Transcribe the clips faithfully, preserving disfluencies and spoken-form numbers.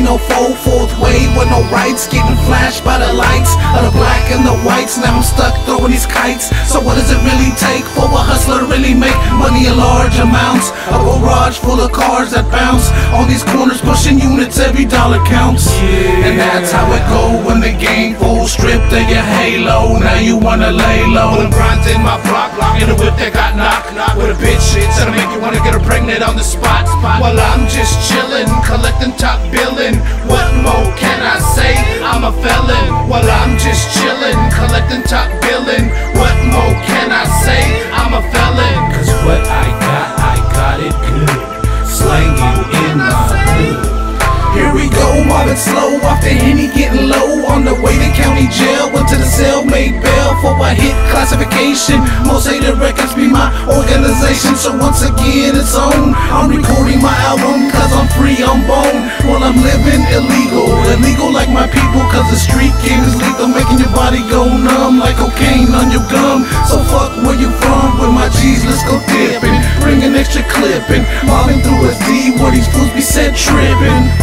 no full fourth wave with no rights, getting flashed by the lights of the black and the whites. Now I'm stuck throwing these kites. So what does it really take for a hustler to really make money in large amounts? A garage full of cars that bounce on these corners, pushing units, every dollar counts. Yeah. And that's how it go when the game full stripped of your halo. Now you wanna lay low. Well, I'm grinding my block, block in a whip that got knocked, knocked with a bitch shit that'll make you wanna get her pregnant on the spot. While I'm just chillin', collecting top billin'. What more can I say? I'm a felon. While I'm just chillin', collecting top billin'. What more can I say? I'm a felon. Cause what I got, I got it good. Slanging in my hood. Here we go, mobbing slow off the Henny, getting low on the way to county jail. Went to the cell, made bail for a hit classification. Most hated records be my organization, so once again it's on. I'm recording my album cause I'm free, I'm bone. Well, I'm living illegal, illegal like my people, cause the street game is lethal, making your body go numb like cocaine on your gum. So fuck where you from, with my G's, let's go dipping. Bring an extra clip and mobbing through a D where these fools be said tripping.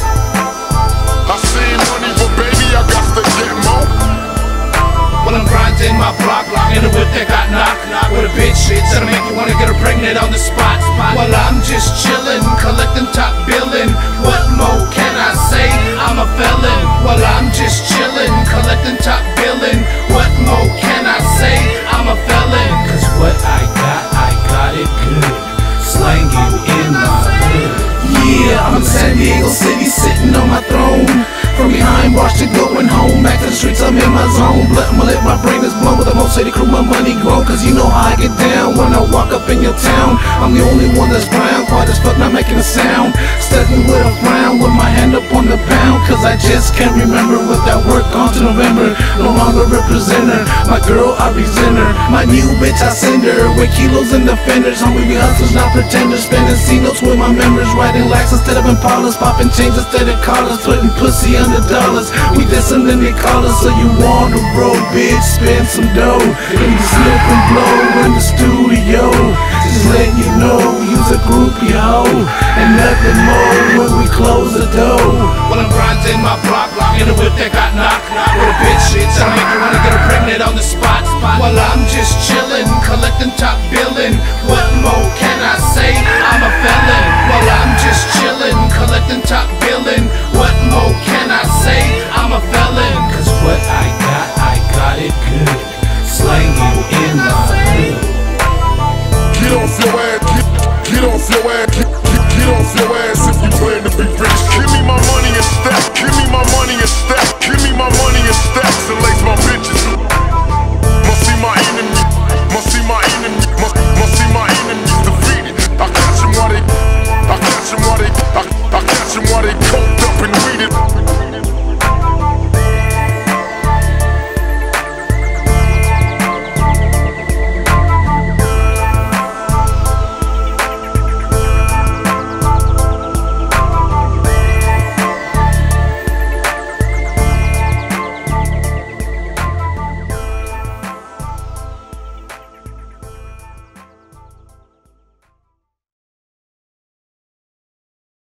I see money, but baby, I got to get more. Well, I'm grinding my block, block in a whip that got knocked, knocked with a bitch shit that'll make you wanna get her pregnant on the spot. While I'm just chillin', collecting top billin'. What more can I say? I'm a felon. While I'm just chillin', collecting top billin'. What more can I say? I'm a felon. Cause what I got, I got it good. Slanging in my hood. Yeah, I'm in San Diego City, sitting on my throne. From behind, watched it going home. Back to the streets, I'm in my zone. Blood in my lip, my brain is blown. With the most city crew, my money grown. Cause you know how I get down when I walk up in your town. I'm the only one that's brown, quiet as fuck, not making a sound. Studying with a frown, with my hand up on the pound. Cause I just can't remember what that work on to November. No longer represent her, my girl, I resent her. My new bitch, I send her with kilos and defenders. Homie, we hustlers, not pretenders. Spending C-notes with my members. Riding lax instead of Impalas. Popping chains instead of collars. Putting pussy under dollars. We dissing and they call us. So you on the road, bitch, spend some dough. And you slip and blow in the studio. Just letting you know, use a groupie hoe. And nothing more when we close the door. Well, I'm grinding my block, block in a whip that got knocked, knocked with a bitch shit that'll make you wanna get her pregnant on the spot. While I'm just chillin', collecting top billin'. What more can I say? I'm a felon. While I'm just chillin', collecting top billin'. What more can I